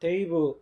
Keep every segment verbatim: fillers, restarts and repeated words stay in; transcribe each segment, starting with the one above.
데이브.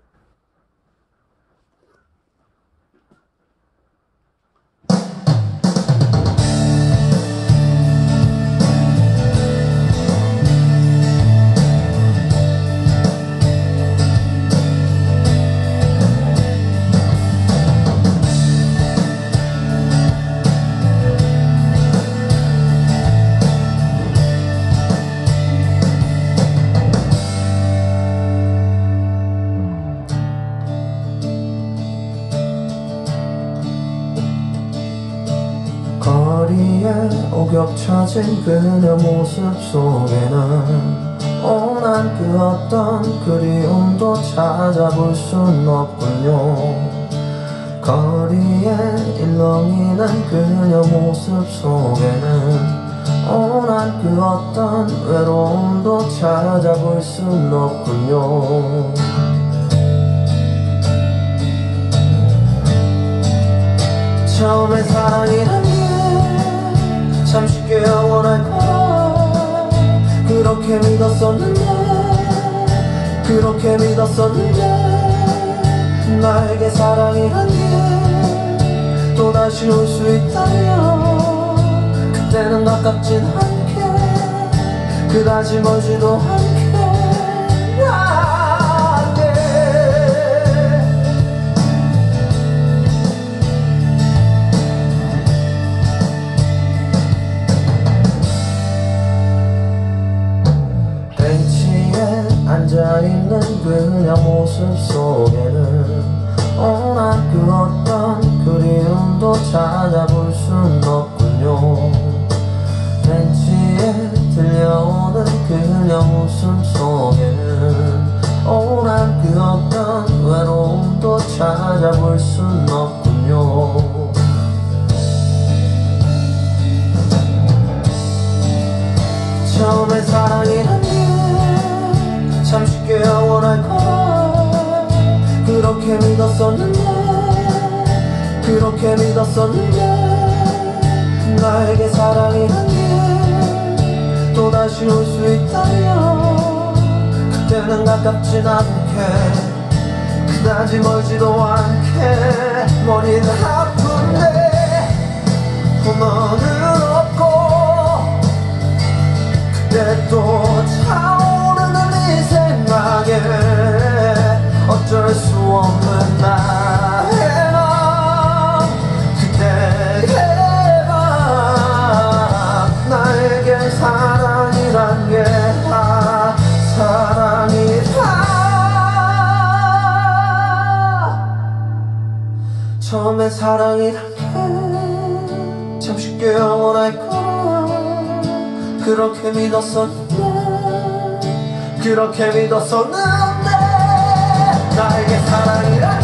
거리에 오겹쳐진 그녀 모습 속에는 오난 그 어떤 그리움도 찾아볼 순 없군요. 거리에 일렁이는 그녀 모습 속에는 오난 그 어떤 외로움도 찾아볼 순 없군요. 처음에 사랑이란 게 참 쉽게 영원할 거라 그렇게 믿었었는데 그렇게 믿었었는데 나에게 사랑이란 게 또다시 올 수 있다면 그때는 가깝진 않게 그다지 멀지도 않게 앉아있는 그녀 모습 속에는 오난 그 어떤 그리움도 찾아볼 순 없군요. 벤치에 들려오는 그녀 웃음 속에는 오난 그 어떤 외로움도 찾아볼 순 없군요. 처음에 사랑이란 참 쉽게 영원할 거라 그렇게 믿었었는데 그렇게 믿었었는데 나에게 사랑이란 게 또다시 올 수 있다면 그때는 가깝진 않게 그다지 멀지도 않게 머리는 아픈데 너는 없고 그때 또 차오르는 이 생각에 어쩔 수 없는 나의 맘 그때의 밤 나에겐 사랑이란 게 다 사랑이다. 처음에 사랑이란 게 참 쉽게 영원할 거라 그렇게 믿었었는데 그렇게 믿었었는데 나에게 사랑이란